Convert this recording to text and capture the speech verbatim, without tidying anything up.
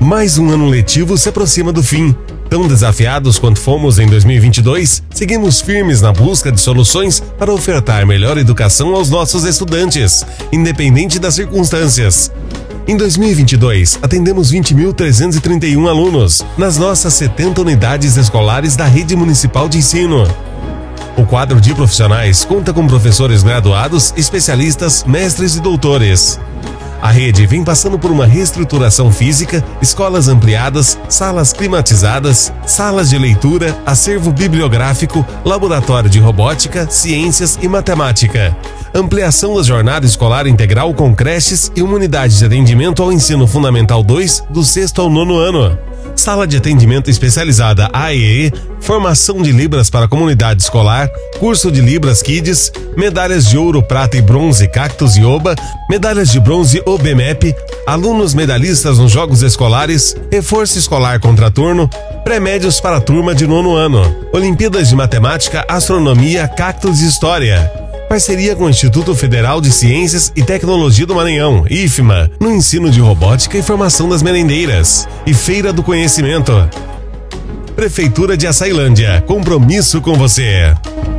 Mais um ano letivo se aproxima do fim. Tão desafiados quanto fomos em dois mil e vinte e dois, seguimos firmes na busca de soluções para ofertar melhor educação aos nossos estudantes, independente das circunstâncias. Em dois mil e vinte e dois, atendemos vinte mil trezentos e trinta e um alunos nas nossas setenta unidades escolares da Rede Municipal de Ensino. O quadro de profissionais conta com professores graduados, especialistas, mestres e doutores. A rede vem passando por uma reestruturação física, escolas ampliadas, salas climatizadas, salas de leitura, acervo bibliográfico, laboratório de robótica, ciências e matemática. Ampliação da jornada escolar integral com creches e uma unidade de atendimento ao ensino fundamental dois, do sexto ao nono ano. Sala de atendimento especializada A E E, formação de Libras para a comunidade escolar, curso de Libras Kids, medalhas de ouro, prata e bronze Cactus e Oba, medalhas de bronze O B M E P, alunos medalhistas nos jogos escolares, reforço escolar contraturno, pré-médios para a turma de nono ano, Olimpíadas de Matemática, Astronomia, Cactus e História. Parceria com o Instituto Federal de Ciências e Tecnologia do Maranhão, I F M A, no ensino de robótica e formação das merendeiras. E Feira do Conhecimento. Prefeitura de Açailândia, compromisso com você.